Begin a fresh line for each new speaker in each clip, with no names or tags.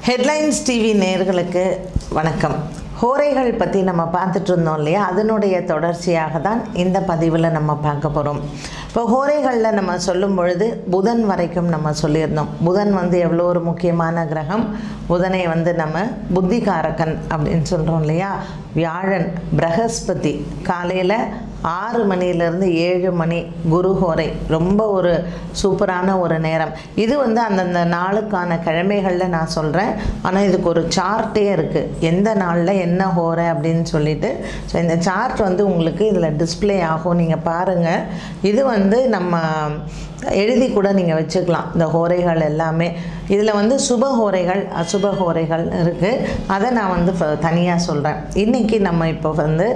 Headlines TV நேயர்களுக்கு வணக்கம். ஹோரைகள் பற்றி நம்ம பார்த்துட்டு இருந்தோம் இல்லையா, அதனுடைய தொடர்ச்சியாக தான் இந்த பதிவில் நம்ம பார்க்க போகிறோம். இப்போ ஹோரைகளில் நம்ம சொல்லும் பொழுது புதன் வரைக்கும் நம்ம சொல்லியிருந்தோம். புதன் எவ்வளோ ஒரு முக்கியமான கிரகம். புதனை நம்ம புத்திகாரகன் அப்படின்னு சொல்கிறோம் இல்லையா. வியாழன் பிரகஸ்பதி காலையில் 6 மணிலேருந்து 7 மணி குரு ஹோரை, ரொம்ப ஒரு சூப்பரான ஒரு நேரம். இது அந்தந்த நாளுக்கான கிழமைகளில் நான் சொல்கிறேன். ஆனால் இதுக்கு ஒரு சார்ட்டே இருக்குது, எந்த நாளில் என்ன ஹோரை அப்படின்னு சொல்லிட்டு. ஸோ இந்த சார்ட் உங்களுக்கு இதில் டிஸ்பிளே ஆகும், நீங்கள் பாருங்கள். இது நம்ம எழுதி கூட நீங்கள் வச்சுக்கலாம் இந்த ஹோரைகள் எல்லாமே. இதில் சுப ஹோரைகள் அசுப ஹோரைகள் இருக்குது, அதை நான் தனியாக சொல்கிறேன். இன்றைக்கி நம்ம இப்போ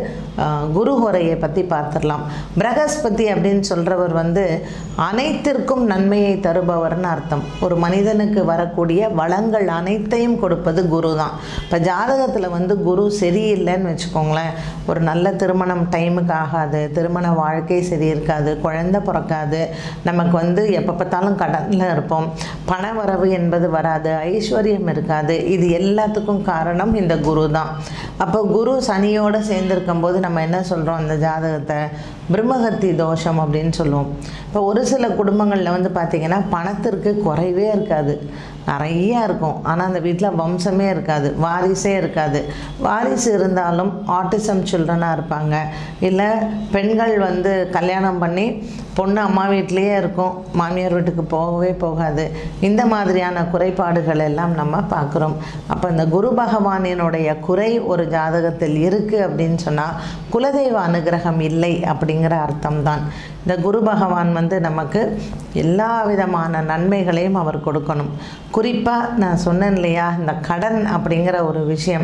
குரு ஹோரையை பற்றி பார்த்துடலாம். பிரகஸ்பதி அப்படின்னு சொல்கிறவர் அனைத்திற்கும் நன்மையை தருபவர்னு அர்த்தம். ஒரு மனிதனுக்கு வரக்கூடிய வளங்கள் அனைத்தையும் கொடுப்பது குரு தான். இப்போ ஜாதகத்தில் குரு சரியில்லைன்னு வச்சுக்கோங்களேன், ஒரு நல்ல திருமணம் டைமுக்கு ஆகாது, திருமண வாழ்க்கை சரி இருக்காது, குழந்தை பிறக்காது, நமக்கு எப்போ பார்த்தாலும் கடனில் இருப்போம், பண வரவு என்பது வராது, ஐஸ்வர்யம் இருக்காது. இது எல்லாத்துக்கும் காரணம் இந்த குரு தான். அப்போ குரு சனியோடு சேர்ந்துருக்கும் போது நம்ம என்ன சொல்கிறோம், அந்த ஜாதகத்தை பிரம்மகத்தி தோஷம் அப்படின்னு சொல்லுவோம். இப்போ ஒரு சில குடும்பங்களில் பார்த்திங்கன்னா பணத்திற்கு குறைவே இருக்காது, நிறையா இருக்கும். ஆனால் அந்த வீட்டில் வம்சமே இருக்காது, வாரிசே இருக்காது. வாரிசு இருந்தாலும் ஆட்டிசம் சில்ட்ரனாக இருப்பாங்க. இல்லை பெண்கள் கல்யாணம் பண்ணி பொண்ணு அம்மா வீட்லேயே இருக்கும், மாமியார் வீட்டுக்கு போகவே போகாது. இந்த மாதிரியான குறைபாடுகள் எல்லாம் நம்ம பார்க்குறோம். அப்போ இந்த குரு பகவானினுடைய குறை ஒரு ஜாதகத்தில் இருக்குது அப்படின்னு சொன்னால் குலதெய்வ அனுகிரகம் இல்லை அப்படிங்கிற அர்த்தம்தான். இந்த குரு பகவான் நமக்கு எல்லா விதமான நன்மைகளையும் அவர் கொடுக்கணும். குறிப்பாக நான் சொன்னேன் இல்லையா, இந்த கடன் அப்படிங்கிற ஒரு விஷயம்,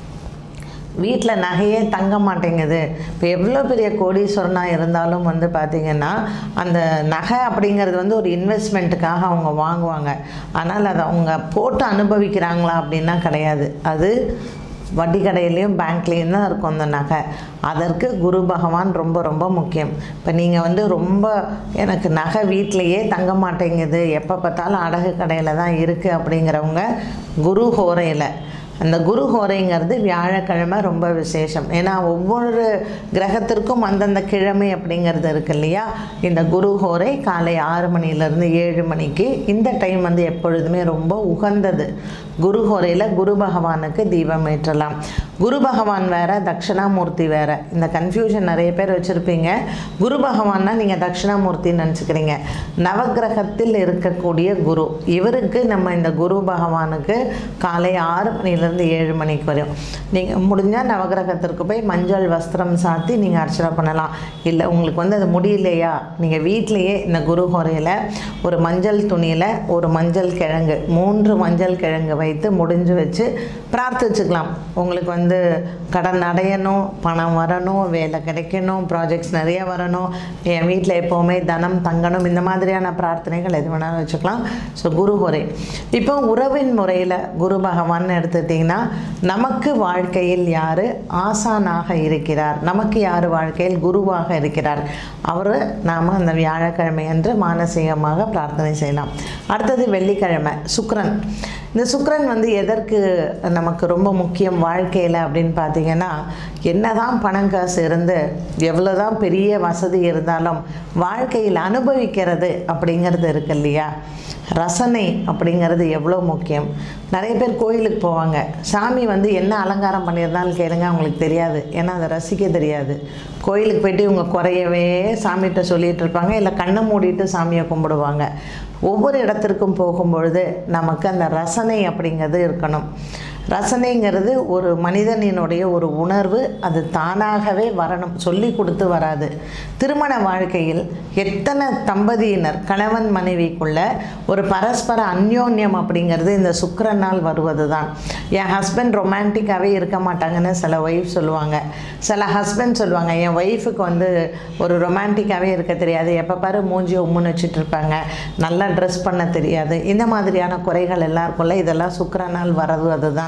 வீட்டில் நகையே தங்க மாட்டேங்குது. இப்போ எவ்வளோ பெரிய கோடீஸ்வரனாக இருந்தாலும் பார்த்திங்கன்னா அந்த நகை அப்படிங்கிறது ஒரு இன்வெஸ்ட்மெண்ட்டுக்காக அவங்க வாங்குவாங்க. ஆனால் அதை அவங்க போட்டு அனுபவிக்கிறாங்களா அப்படின்னா கிடையாது. அது வட்டி கடையிலையும் பேங்க்லேயும் தான் இருக்கும் அந்த நகை. அதற்கு குரு பகவான் ரொம்ப ரொம்ப முக்கியம். இப்போ நீங்கள் ரொம்ப எனக்கு நகை வீட்டிலையே தங்க மாட்டேங்குது, எப்போ பார்த்தாலும் அடகு கடையில் தான் இருக்குது அப்படிங்கிறவங்க குரு ஹோரையில், அந்த குரு ஹோரைங்கிறது வியாழக்கிழமை ரொம்ப விசேஷம். ஏன்னா ஒவ்வொரு கிரகத்திற்கும் அந்தந்த கிழமை அப்படிங்கிறது இருக்கு இல்லையா. இந்த குரு ஹோரை காலை 6 மணிலேருந்து 7 மணிக்கு இந்த டைம் எப்பொழுதுமே ரொம்ப உகந்தது. குரு ஹோரையில் குரு பகவானுக்கு தீபம் ஏற்றலாம். குரு பகவான் வேறு, தட்சிணாமூர்த்தி வேறு. இந்த கன்ஃபியூஷன் நிறைய பேர் வச்சுருப்பீங்க. குரு பகவான்னா நீங்கள் தட்சிணாமூர்த்தின்னு நினச்சிக்கிறீங்க. நவகிரகத்தில் இருக்கக்கூடிய குரு, இவருக்கு நம்ம இந்த குரு பகவானுக்கு காலை 6 மணிலேருந்து 7 மணிக்கு வரும். நீங்கள் முடிஞ்சால் நவகிரகத்திற்கு போய் மஞ்சள் வஸ்திரம் சாத்தி நீங்கள் அர்ச்சனை பண்ணலாம். இல்லை உங்களுக்கு அது முடியலையா, நீங்கள் வீட்டிலையே இந்த குரு ஹோரையில் ஒரு மஞ்சள் துணியில் ஒரு மஞ்சள் கிழங்கு, 3 மஞ்சள் கிழங்கு வைத்து முடிஞ்சு வச்சு பிரார்த்திச்சுக்கலாம். உங்களுக்கு கடன் அடையணும், பணம் வரணும், வேலை கிடைக்கணும், ப்ராஜெக்ட்ஸ் நிறைய வரணும், என் வீட்டில் எப்போவுமே தனம் தங்கணும், இந்த மாதிரியான பிரார்த்தனைகள் எது வேணாலும் வச்சுக்கலாம். ஸோ குரு ஹோரை. இப்போ உறவின் முறையில் குரு பகவான் எடுத்துட்டிங்கன்னா நமக்கு வாழ்க்கையில் யார் ஆசானாக இருக்கிறார், நமக்கு யார் வாழ்க்கையில் குருவாக இருக்கிறார், அவர் நாம் அந்த வியாழக்கிழமை அன்று மானசீகமாக பிரார்த்தனை செய்யலாம். அடுத்தது வெள்ளிக்கிழமை சுக்கிரன். இந்த சுக்கிரன் எதற்கு நமக்கு ரொம்ப முக்கியம் வாழ்க்கையில் அப்படின்னு பார்த்திங்கன்னா, என்ன தான் பணம் காசு இருந்து எவ்வளோ தான் பெரிய வசதி இருந்தாலும் வாழ்க்கையில் அனுபவிக்கிறது அப்படிங்கிறது இருக்கு இல்லையா. ரசனை அப்படிங்கிறது எவ்வளோ முக்கியம். நிறைய பேர் கோயிலுக்கு போவாங்க, சாமி என்ன அலங்காரம் பண்ணியிருந்தாலும் கேளுங்க, அவங்களுக்கு தெரியாது. ஏன்னா அதை ரசிக்க தெரியாது. கோயிலுக்கு போய்ட்டு இவங்க குறையவே சாமிகிட்ட சொல்லிகிட்டு இருப்பாங்க, இல்லை கண்ணை மூடிட்டு சாமியை கும்பிடுவாங்க. ஒவ்வொரு இடத்திற்கும் போகும்பொழுது நமக்கு அந்த ரசனை அப்படிங்கிறது இருக்கணும். ரசனைங்கிறது ஒரு மனிதனினுடைய ஒரு உணர்வு, அது தானாகவே வரணும், சொல்லி கொடுத்து வராது. திருமண வாழ்க்கையில் எத்தனை தம்பதியினர் கணவன் மனைவிக்குள்ள ஒரு பரஸ்பர அந்யோன்யம் அப்படிங்கிறது இந்த சுக்கிரனால் வருவது தான். என் ஹஸ்பண்ட் ரொமான்டிக்காகவே இருக்க மாட்டாங்கன்னு சில ஒய்ஃப் சொல்லுவாங்க. சில ஹஸ்பண்ட் சொல்லுவாங்க, என் ஒய்ஃபுக்கு ஒரு ரொமான்டிக்காகவே இருக்க தெரியாது, எப்போ பாரு மூஞ்சி உம்முன்னு வச்சுட்டு இருப்பாங்க, நல்லா ட்ரெஸ் பண்ண தெரியாது. இந்த மாதிரியான குறைகள் எல்லாருக்குள்ள இதெல்லாம் சுக்கிரனால் வரது. அதுதான்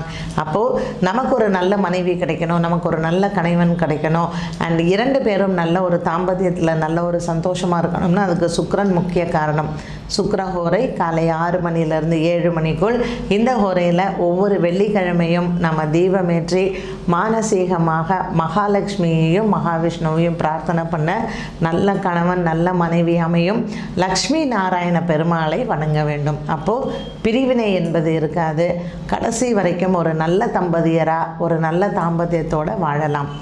அப்போது நமக்கு ஒரு நல்ல மனைவி கிடைக்கணும், நமக்கு ஒரு நல்ல கணவன் கிடைக்கணும், அண்ட் 2 பேரும் நல்ல ஒரு தாம்பத்தியத்தில் நல்ல ஒரு சந்தோஷமாக இருக்கணும்னா அதுக்கு சுக்கிரன் முக்கிய காரணம். சுக்கிர ஹோரை காலை 6 மணிலேருந்து 7 மணிக்குள். இந்த ஹோரையில் ஒவ்வொரு வெள்ளிக்கிழமையும் நம்ம தீபமேற்றி மானசீகமாக மகாலட்சுமியையும் மகாவிஷ்ணுவையும் பிரார்த்தனை பண்ண நல்ல கணவன் நல்ல மனைவி அமையும். லக்ஷ்மி நாராயண பெருமாளை வணங்க வேண்டும். அப்போது பிரிவினை என்பது இருக்காது. கடைசி வரைக்கும் ஒரு நல்ல தம்பதியராக ஒரு நல்ல தாம்பத்தியத்தோடு வாழலாம்.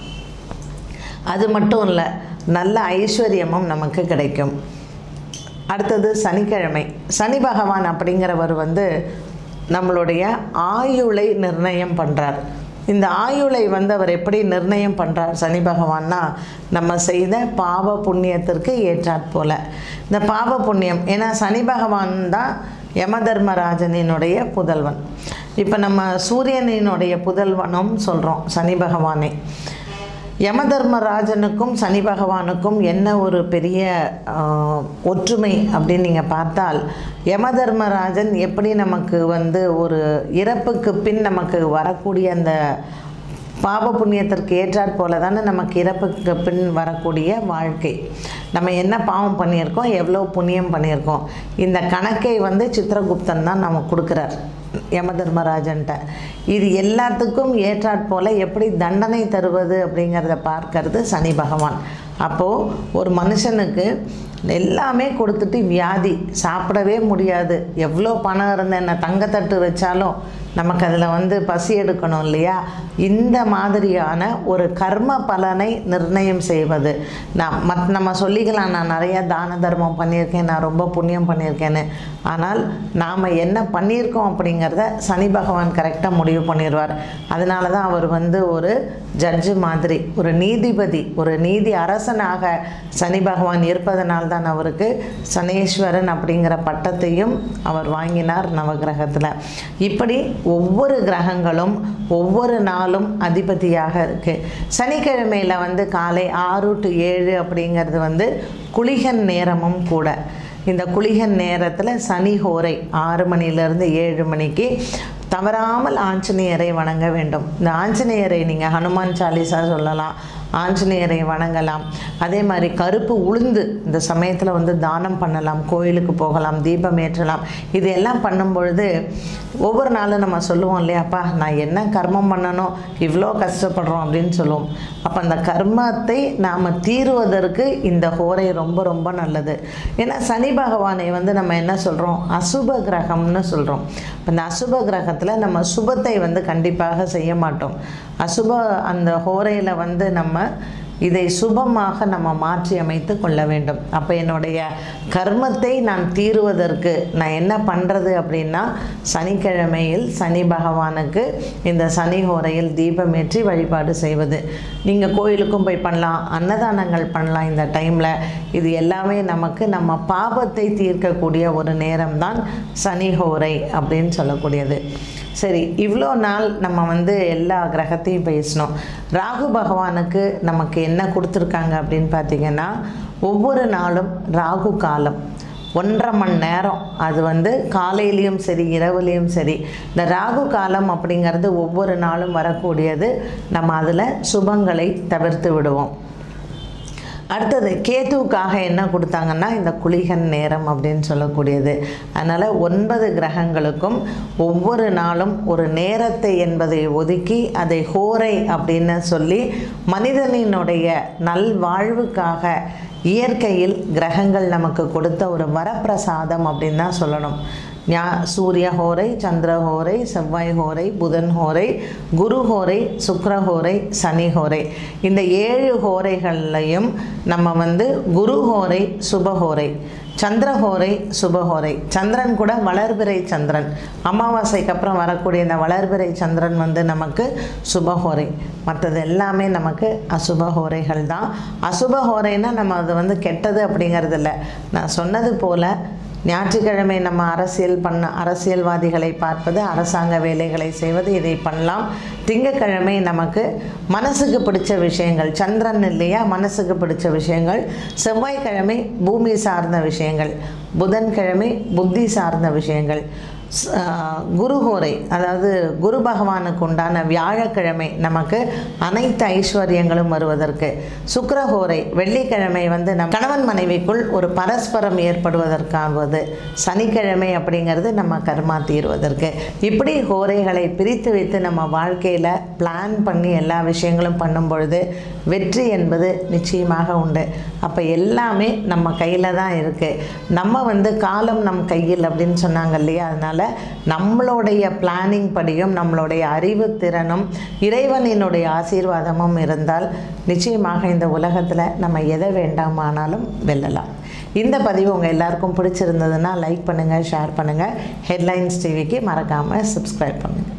அது மட்டும் இல்லை, நல்ல ஐஸ்வர்யமும் நமக்கு கிடைக்கும். அடுத்தது சனிக்கிழமை. சனி பகவான் அப்படிங்கிறவர் நம்மளுடைய ஆயுளை நிர்ணயம் பண்ணுறார். இந்த ஆயுளை அவர் எப்படி நிர்ணயம் பண்ணுறார் சனி பகவான்னா, நம்ம செய்த பாவ புண்ணியத்திற்கு ஏற்றாற்போல். இந்த பாவ புண்ணியம், ஏன்னா சனி பகவான் தான் யமதர்மராஜனினுடைய புதல்வன். இப்போ நம்ம சூரியனினுடைய புதல்வனும் சொல்கிறோம் சனி பகவானே. யமதர்மராஜனுக்கும் சனி பகவானுக்கும் என்ன ஒரு பெரிய ஒற்றுமை அப்படின்னு நீங்கள் பார்த்தால், யமதர்மராஜன் எப்படி நமக்கு ஒரு இறப்புக்கு பின் நமக்கு வரக்கூடிய அந்த பாவ புண்ணியத்திற்கு ஏற்றாற் போல தானே நமக்கு இறப்புக்கு பின் வரக்கூடிய வாழ்க்கை. நம்ம என்ன பாவம் பண்ணியிருக்கோம், எவ்வளோ புண்ணியம் பண்ணியிருக்கோம், இந்த கணக்கை சித்திரகுப்தன் தான் நமக்கு கொடுக்குறார் யமதர்மராஜன்ட்ட. இது எல்லாத்துக்கும் ஏற்றாற் போல் எப்படி தண்டனை தருவது அப்படிங்கிறத பார்க்கறது சனி பகவான். அப்போது ஒரு மனுஷனுக்கு எல்லாமே கொடுத்துட்டு வியாதி, சாப்பிடவே முடியாது, எவ்வளோ பணம் இருந்த என்ன தங்கத்தட்டு வச்சாலும் நமக்கு அதில் பசி எடுக்கணும் இல்லையா? இந்த மாதிரியான ஒரு கர்ம பலனை நிர்ணயம் செய்வது. நம்ம சொல்லிக்கலாம், நான் நிறையா தான தர்மம் பண்ணியிருக்கேன், நான் ரொம்ப புண்ணியம் பண்ணியிருக்கேன்னு. ஆனால் நாம் என்ன பண்ணியிருக்கோம் அப்படிங்கிறத சனி பகவான் கரெக்டாக முடிவு பண்ணிடுவார். அதனால தான் அவர் ஒரு ஜட்ஜு மாதிரி, ஒரு நீதிபதி, ஒரு நீதி அரசனாக சனி பகவான் இருப்பதனால்தான் அவருக்கு சனீஸ்வரன் அப்படிங்கிற பட்டத்தையும் அவர் வாங்கினார் நவகிரகத்தில். இப்படி ஒவ்வொரு கிரகங்களும் ஒவ்வொரு நாளும் அதிபதியாக இருக்குது. சனிக்கிழமையில் காலை 6 to 7 அப்படிங்கிறது குளிகன் நேரமும் கூட. இந்த குளிகன் நேரத்தில் சனி ஹோரை 6 மணிலேருந்து 7 மணிக்கு தவறாமல் ஆஞ்சநேயரை வணங்க வேண்டும். இந்த ஆஞ்சநேயரை நீங்கள் ஹனுமான் சாலிசா சொல்லலாம், ஆஞ்சநேயரை வணங்கலாம். அதே மாதிரி கருப்பு உளுந்து இந்த சமயத்தில் தானம் பண்ணலாம், கோயிலுக்கு போகலாம், தீபம் ஏற்றலாம். இது எல்லாம் பண்ணும் பொழுது ஒவ்வொரு நாளும் நம்ம சொல்லுவோம் இல்லையாப்பா, நான் என்ன கர்மம் பண்ணணும், இவ்வளோ கஷ்டப்படுறோம் அப்படின்னு சொல்லுவோம். அப்போ அந்த கர்மத்தை நாம் தீருவதற்கு இந்த ஹோரை ரொம்ப ரொம்ப நல்லது. ஏன்னா சனி பகவானை நம்ம என்ன சொல்கிறோம், அசுப கிரகம்னு சொல்கிறோம். இப்போ இந்த அசுப கிரகத்தில் நம்ம சுபத்தை கண்டிப்பாக செய்ய மாட்டோம். அசுப அந்த ஹோரையில் நம்ம இதை சுபமாக நம்ம மாற்றி அமைத்து கொள்ள வேண்டும். அப்போ என்னுடைய கர்மத்தை நான் தீருவதற்கு நான் என்ன பண்ணுறது அப்படின்னா, சனிக்கிழமையில் சனி பகவானுக்கு இந்த சனி ஹோரையில் தீபமேற்றி வழிபாடு செய்வது. நீங்கள் கோயிலுக்கும் போய் பண்ணலாம், அன்னதானங்கள் பண்ணலாம். இந்த டைமில் இது எல்லாமே நமக்கு நம்ம பாபத்தை தீர்க்கக்கூடிய ஒரு நேரம்தான் சனி ஹோரை அப்படின்னு சொல்லக்கூடியது. சரி, இவ்வளோ நாள் நம்ம எல்லா கிரகத்தையும் பேசினோம். ராகு பகவானுக்கு நமக்கு என்ன கொடுத்துருக்காங்க அப்படின்னு பார்த்திங்கன்னா, ஒவ்வொரு நாளும் ராகு காலம் 1.5 மணி நேரம். அது காலையிலையும் சரி இரவுலேயும் சரி. இந்த ராகு காலம் அப்படிங்கிறது ஒவ்வொரு நாளும் வரக்கூடியது. நம்ம அதில் சுபங்களை தவிர்த்து விடுவோம். அடுத்தது கேதுவுக்காக என்ன கொடுத்தாங்கன்னா, இந்த குளிகன் நேரம் அப்படின்னு சொல்லக்கூடியது. அதனால் 9 கிரகங்களுக்கும் ஒவ்வொரு நாளும் ஒரு நேரத்தை என்பதை ஒதுக்கி அதை ஹோரை அப்படின்னு சொல்லி மனிதனினுடைய நல்வாழ்வுக்காக இயற்கையில் கிரகங்கள் நமக்கு கொடுத்த ஒரு வரப்பிரசாதம் அப்படின்னு தான் சொல்லணும். சூரிய ஹோரை, சந்திர ஹோரை, செவ்வாய் ஹோரை, புதன் ஹோரை, குரு ஹோரை, சுக்கிர ஹோரை, சனி ஹோரை. இந்த 7 ஹோரைகள்லையும் நம்ம குரு ஹோரை சுபஹோரை, சந்திரஹோரை சுபஹோரை. சந்திரன் கூட வளர்பிறை சந்திரன், அமாவாசைக்கு அப்புறம் வரக்கூடிய இந்த வளர்பிறை சந்திரன் நமக்கு சுபஹோரை. மற்றது எல்லாமே நமக்கு அசுபஹோரைகள் தான். அசுபஹோரைன்னா நம்ம அது கெட்டது அப்படிங்கிறது இல்லை. நான் சொன்னது போல் ஞாயிற்றுக்கிழமை நம்ம அரசியல்வாதிகளை பார்ப்பது, அரசாங்க வேலைகளை செய்வது, இதை பண்ணலாம். திங்கக்கிழமை நமக்கு மனசுக்கு பிடிச்ச விஷயங்கள், சந்திரன் இல்லையா, மனசுக்கு பிடிச்ச விஷயங்கள். செவ்வாய்க்கிழமை பூமி சார்ந்த விஷயங்கள், புதன்கிழமை புத்தி சார்ந்த விஷயங்கள். குரு ஹோரை, அதாவது குரு பகவானுக்கு உண்டான வியாழக்கிழமை நமக்கு அனைத்து ஐஸ்வர்யங்களும் வருவதற்கு, சுக்கிர ஹோரை வெள்ளிக்கிழமை வந்து நம் கணவன் மனைவிக்குள் ஒரு பரஸ்பரம் ஏற்படுவதற்காவது, சனிக்கிழமை அப்படிங்கிறது நம்ம கர்மா தீர்வதற்கு. இப்படி ஹோரைகளை பிரித்து வைத்து நம்ம வாழ்க்கையில் பிளான் பண்ணி எல்லா விஷயங்களும் பண்ணும் பொழுது வெற்றி என்பது நிச்சயமாக உண்டு. அப்போ எல்லாமே நம்ம கையில் தான் இருக்குது. நம்ம வந்து காலம் நம் கையில் அப்படின்னு சொன்னாங்க இல்லையா? அதனால் நம்மளுடைய பிளானிங் படியும் நம்மளுடைய அறிவு திறனும் இறைவனினுடைய ஆசீர்வாதமும் இருந்தால் நிச்சயமாக இந்த உலகத்தில் நம்ம எதை வேண்டாமானாலும் வெல்லலாம். இந்த பதிவு உங்கள் எல்லாருக்கும் பிடிச்சிருந்ததுன்னா லைக் பண்ணுங்கள், ஷேர் பண்ணுங்கள். ஹெட்லைன்ஸ் டிவிக்கு மறக்காமல் சப்ஸ்கிரைப் பண்ணுங்கள்.